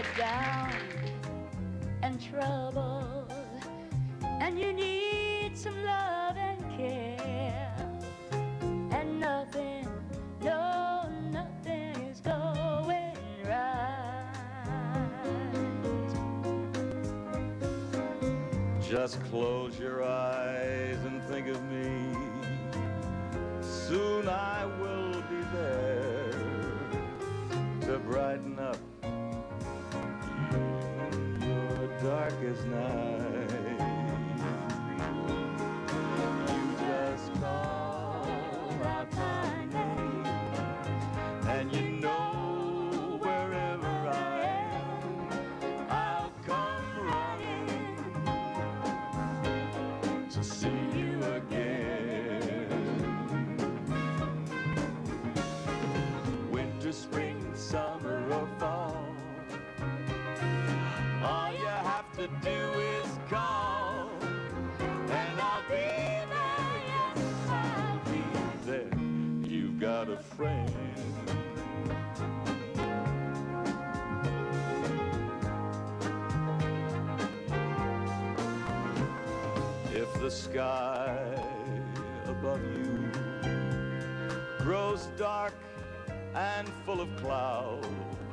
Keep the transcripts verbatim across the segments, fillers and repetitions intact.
down and trouble, and you need some love and care, and nothing, no, nothing is going right. Just close your eyes and think of me. Soon I will be there to brighten up your darkest night. You just call out my name, and you know wherever I am, I'll come running to see you again. Winter, spring, summer or fall, all you have to do is call, and I'll be there, yes, I'll be there. You've got a friend. If the sky above you grows dark and full of clouds,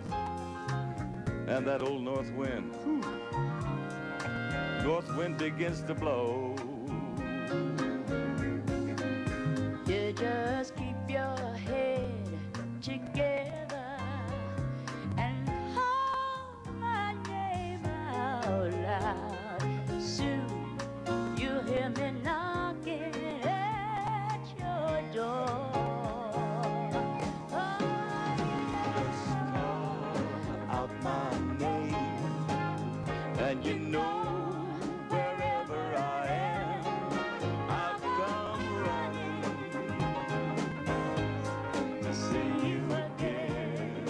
and that old north wind, whew, north wind begins to blow, you just keep your head together and call my name out loud. Soon you'll hear me knocking at your door. My name, and you know wherever I am, I'll come running to see you again.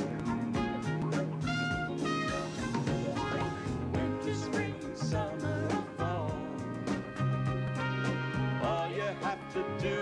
Winter, spring, summer or fall, all you have to do